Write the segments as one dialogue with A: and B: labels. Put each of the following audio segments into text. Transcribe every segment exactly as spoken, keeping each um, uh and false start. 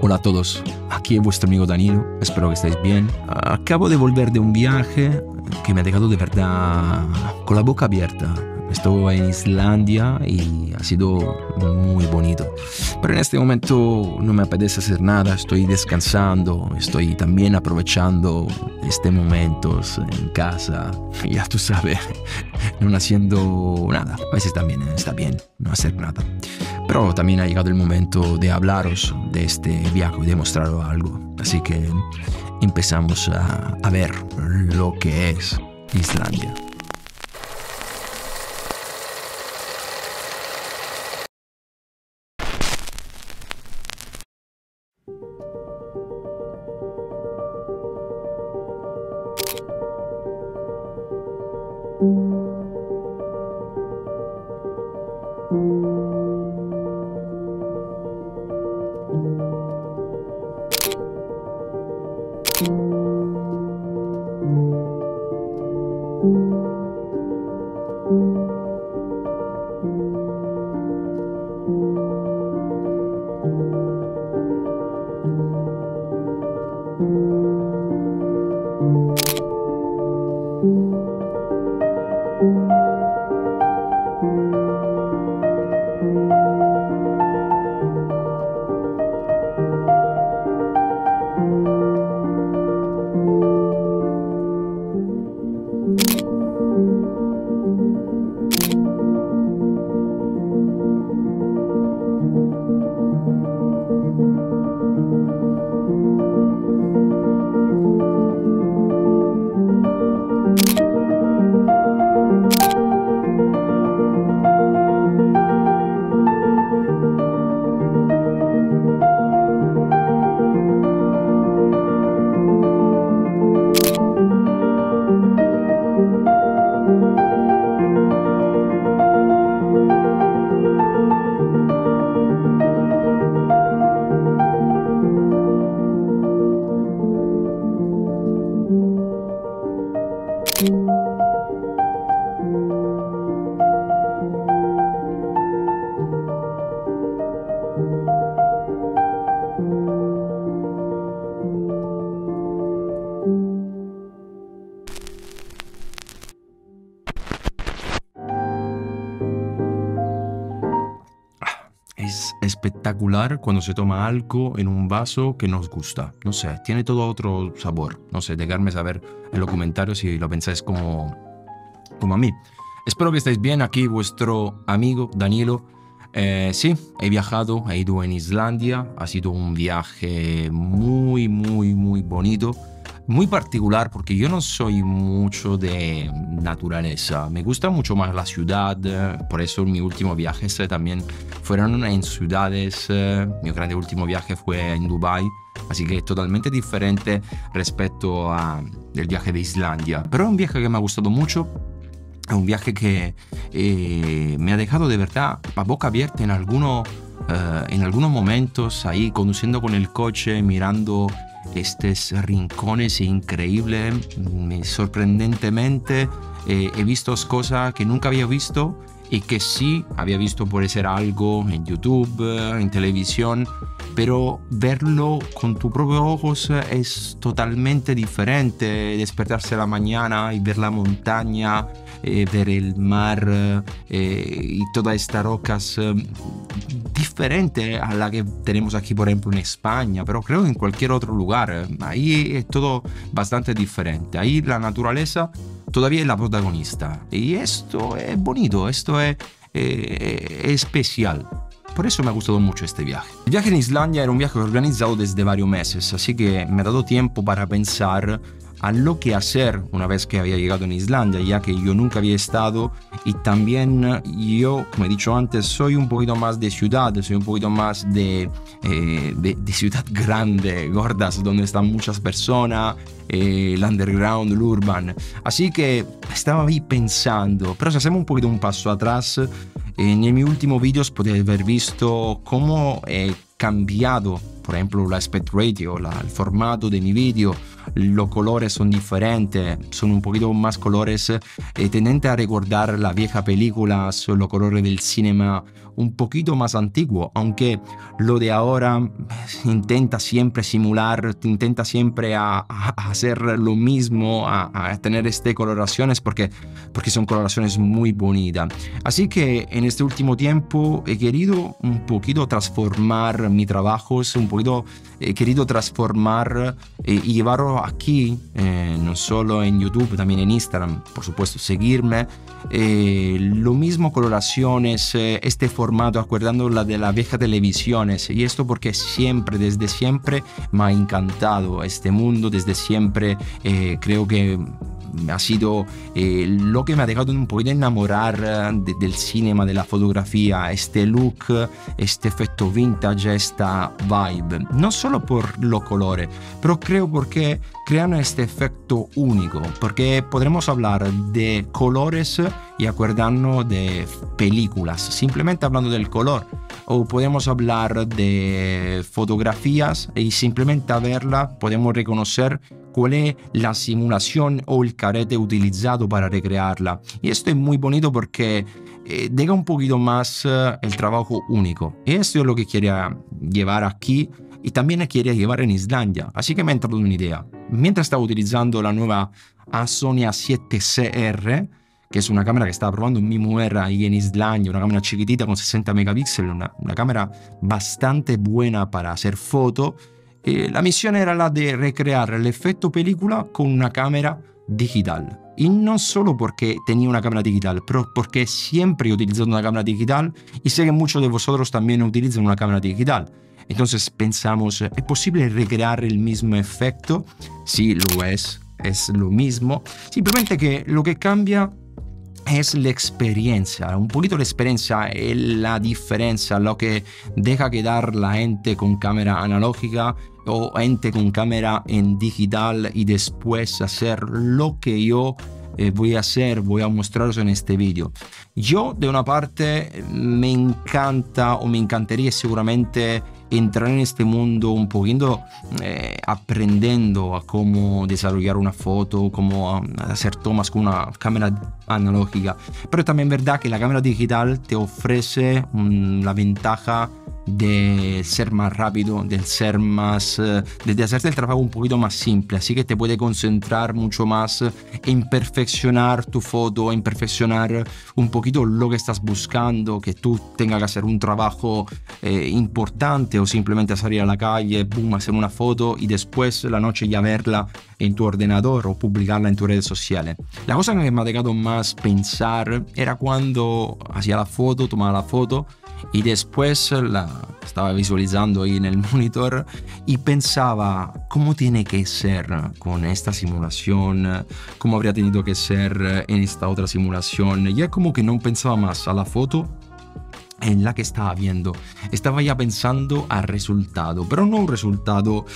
A: Hola a todos, aquí es vuestro amigo Danilo, espero que estéis bien. Acabo de volver de un viaje que me ha dejado de verdad con la boca abierta. Estuve en Islandia y ha sido muy bonito. Pero en este momento no me apetece hacer nada, estoy descansando, estoy también aprovechando este momento en casa. Ya tú sabes, no haciendo nada. A veces también está bien no hacer nada. Pero también ha llegado el momento de hablaros de este viaje y de mostraros algo. Así que empezamos a, a ver lo que es Islandia. Es espectacular cuando se toma algo en un vaso que nos gusta. No sé, tiene todo otro sabor. No sé, dejadme saber en los comentarios si lo pensáis como, como a mí. Espero que estéis bien. Aquí vuestro amigo Danilo. Eh, sí, he viajado, he ido en Islandia. Ha sido un viaje muy, muy, muy bonito. Muy particular porque yo no soy mucho de naturaleza, me gusta mucho más la ciudad, por eso mis últimos viajes también fueron en ciudades. Mi grande último viaje fue en Dubái, así que es totalmente diferente respecto al viaje de Islandia, pero es un viaje que me ha gustado mucho. Es un viaje que eh, me ha dejado de verdad a boca abierta en algunos, uh, en algunos momentos, ahí conduciendo con el coche, mirando estos rincones increíbles. Sorprendentemente eh, he visto cosas que nunca había visto y que sí había visto por ser algo en YouTube, en televisión, pero verlo con tus propios ojos es totalmente diferente. Despertarse a la mañana y ver la montaña, eh, ver el mar eh, y todas estas rocas eh, diferente a la que tenemos aquí, por ejemplo, en España, pero creo que en cualquier otro lugar. Ahí es todo bastante diferente. Ahí la naturaleza todavía es la protagonista. Y esto es bonito, esto es, eh, es especial. Por eso me ha gustado mucho este viaje. El viaje en Islandia era un viaje organizado desde varios meses, así que me ha dado tiempo para pensar a lo que hacer una vez que había llegado en Islandia, ya que yo nunca había estado y también yo, como he dicho antes, soy un poquito más de ciudad, soy un poquito más de, eh, de, de ciudad grande, gordas, donde están muchas personas, eh, el underground, el urban. Así que estaba ahí pensando, pero si hacemos un poquito un paso atrás, en mis últimos vídeos podéis haber visto cómo he cambiado, por ejemplo, la aspect ratio, la, el formato de mi vídeo. Los colores son diferentes, son un poquito más colores eh, tendentes a recordar la vieja película, son los colores del cinema un poquito más antiguo, aunque lo de ahora intenta siempre simular, intenta siempre a, a hacer lo mismo, a, a tener estas coloraciones porque, porque son coloraciones muy bonitas. Así que en este último tiempo he querido un poquito transformar mi trabajo, un poquito he querido transformar eh, y llevarlo aquí, eh, no solo en YouTube, también en Instagram, por supuesto, seguirme. Eh, lo mismo coloraciones, eh, este formato, acordando la de las viejas televisiones. Y esto porque siempre, desde siempre, me ha encantado este mundo, desde siempre eh, creo que ha sido eh, lo que me ha dejado un poquito enamorar de, del cinema, de la fotografía, este look, este efecto vintage, esta vibe. No solo por los colores, pero creo porque crean este efecto único, porque podremos hablar de colores y acordarnos de películas, simplemente hablando del color. O podemos hablar de fotografías y simplemente a verla podemos reconocer cuál es la simulación o el carete utilizado para recrearla. Y esto es muy bonito porque eh, deja un poquito más eh, el trabajo único. Y esto es lo que quería llevar aquí y también quería llevar en Islandia. Así que me ha entrado una idea. Mientras estaba utilizando la nueva Sony A siete C R, que es una cámara que estaba probando mi mujer ahí en Islandia, una cámara chiquitita con sesenta megapíxeles, una, una cámara bastante buena para hacer fotos. Eh, la misión era la de recrear el efecto película con una cámara digital. Y no solo porque tenía una cámara digital, pero porque siempre he utilizado una cámara digital y sé que muchos de vosotros también utilizan una cámara digital. Entonces pensamos, ¿es posible recrear el mismo efecto? Sí, lo es, es lo mismo. Simplemente que lo que cambia es la experiencia, un poquito la experiencia es la diferencia, lo que deja quedar la gente con cámara analógica o gente con cámara en digital y después hacer lo que yo eh, voy a hacer, voy a mostraros en este vídeo. Yo de una parte me encanta o me encantaría seguramente entrar en este mundo un poquito eh, aprendiendo a cómo desarrollar una foto, cómo hacer tomas con una cámara analógica. Pero también es verdad que la cámara digital te ofrece um, la ventaja de ser más rápido, de ser más, de hacerte el trabajo un poquito más simple, así que te puede concentrar mucho más en perfeccionar tu foto, en perfeccionar un poquito lo que estás buscando, que tú tengas que hacer un trabajo eh, importante o simplemente salir a la calle, boom, hacer una foto y después la noche ya verla en tu ordenador o publicarla en tus redes sociales. La cosa que me ha dejado más pensar era cuando hacía la foto, tomaba la foto y después la estaba visualizando ahí en el monitor y pensaba cómo tiene que ser con esta simulación, cómo habría tenido que ser en esta otra simulación. Y es como que no pensaba más a la foto en la que estaba viendo, estaba ya pensando al resultado, pero no un resultado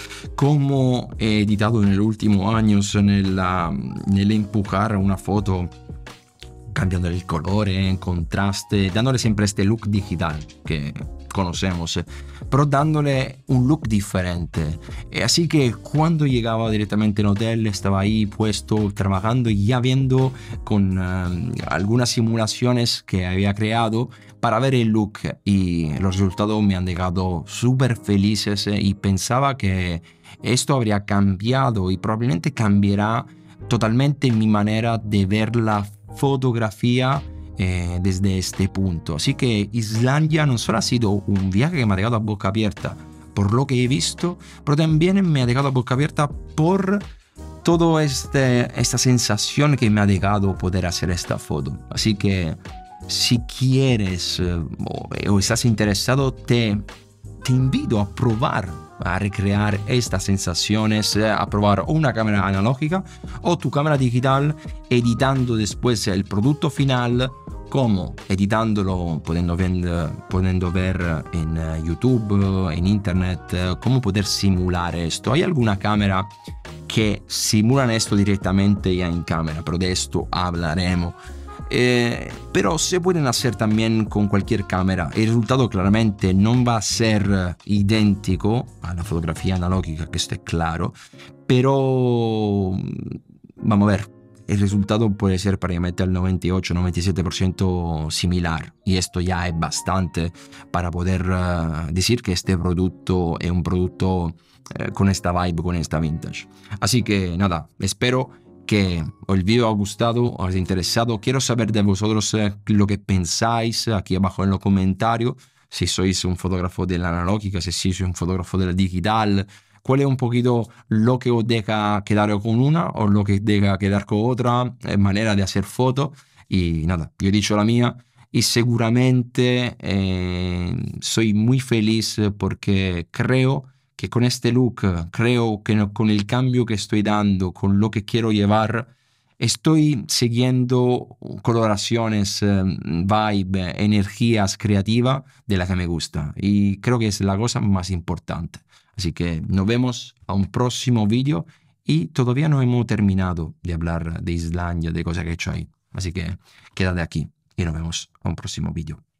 A: como he editado en los últimos años en el, en el empujar una foto cambiando el color en contraste, dándole siempre este look digital que conocemos, pero dándole un look diferente. Así que cuando llegaba directamente en hotel, estaba ahí puesto trabajando y ya viendo con uh, algunas simulaciones que había creado para ver el look, y los resultados me han dejado súper felices y pensaba que esto habría cambiado y probablemente cambiará totalmente mi manera de ver la fotografía eh, desde este punto. Así que Islandia no solo ha sido un viaje que me ha dejado a boca abierta por lo que he visto, pero también me ha dejado a boca abierta por toda este, esta sensación que me ha dejado poder hacer esta foto. Así que si quieres eh, o, o estás interesado, te, te invito a probar a recrear estas sensaciones, a probar una cámara analógica o tu cámara digital, editando después el producto final, como editándolo, pudiendo ver, pudiendo ver en YouTube, en internet, cómo poder simular esto. Hay alguna cámara que simulan esto directamente ya en cámara, pero de esto hablaremos. Eh, pero se pueden hacer también con cualquier cámara. El resultado claramente no va a ser idéntico a la fotografía analógica, que esté claro, pero vamos a ver, el resultado puede ser prácticamente al noventa y ocho noventa y siete por ciento similar. Y esto ya es bastante para poder uh, decir que este producto es un producto uh, con esta vibe, con esta vintage. Así que nada, espero que el vídeo os ha gustado, os ha interesado. Quiero saber de vosotros uh, lo que pensáis aquí abajo en los comentarios. Si sois un fotógrafo de la analógica, si sois un fotógrafo de la digital, cuál es un poquito lo que os deja quedar con una o lo que deja quedar con otra manera de hacer fotos. Y nada, yo he dicho la mía y seguramente eh, soy muy feliz porque creo que con este look, creo que con el cambio que estoy dando, con lo que quiero llevar, estoy siguiendo coloraciones, eh, vibe, energías creativas de la que me gusta y creo que es la cosa más importante. Así que nos vemos a un próximo vídeo y todavía no hemos terminado de hablar de Islandia, de cosas que he hecho ahí. Así que quédate aquí y nos vemos a un próximo vídeo.